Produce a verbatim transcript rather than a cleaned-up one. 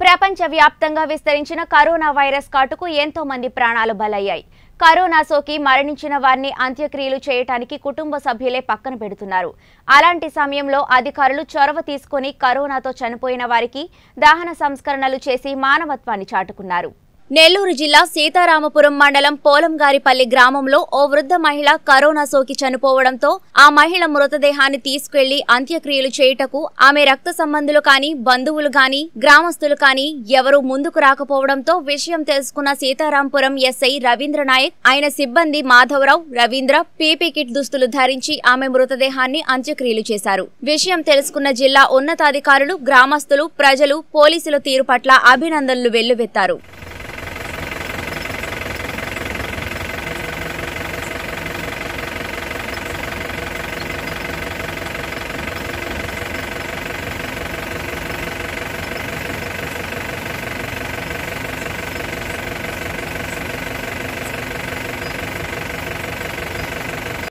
ప్రపంచవ్యాప్తంగా విస్తరించిన corona virus కాటుకు ఎంతో మంది ప్రాణాలు బలయ్యాయి. కరోనా సోకి మరణించిన వారిని అంత్యక్రియలు చేయడానికి కుటుంబ సభ్యులే పక్కన పెడుతున్నారు. అలాంటి సమయంలో అధికారులు చొరవ తీసుకొని కరోనాతో చనిపోయిన వారికి దహన సంస్కరణలు చేసి మానవత్వాన్ని చాటుకున్నారు. నెల్లూరు జిల్లా సీతారామపురం మండలం పోలంగారిపల్లి గ్రామంలో ఓ వృద్ధ మహిళ కరోనా సోకి చనిపోవడంతో ఆ మహిళ మృతదేహాన్ని తీసుకెళ్లి అంత్యక్రియలు చేయుటకు ఆమె రక్త సంబంధులు కాని బంధువులు గాని గ్రామస్తులు కాని ఎవరూ ముందుకు రాకపోవడంతో విషయం తెలుసుకున్న సీతారాంపురం ఎస్ఐ రవీంద్ర నాయక్ ఆయన సిబ్బంది మాధవరావు రవీంద్ర పీపీ కిట్ దుస్తులు ధరించి ఆమె మృతదేహాన్ని అంత్యక్రియలు చేశారు. విషయం తెలుసుకున్న జిల్లా ఉన్నతాధికారులు గ్రామస్తులు ప్రజలు పోలీసుల తీరు పట్ల అభినందనలు వెల్లువెత్తారు.